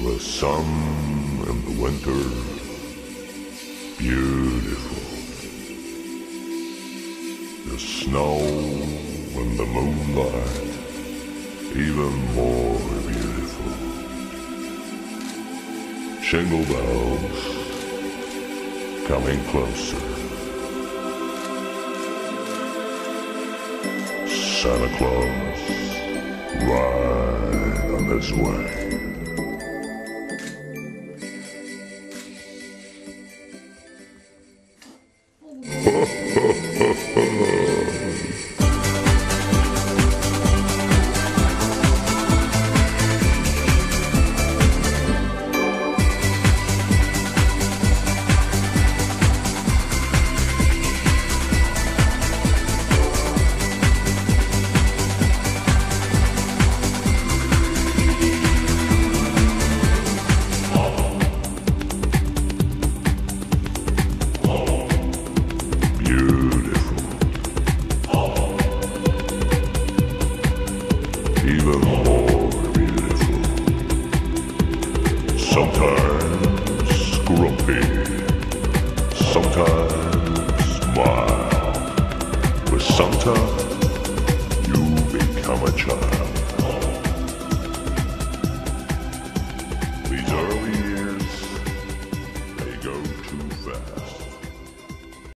The sun in the winter, beautiful. The snow and the moonlight, even more beautiful. Jingle bells coming closer. Santa Claus right on his way. Even more beautiful. Sometimes grumpy, sometimes mild, but sometimes you become a child.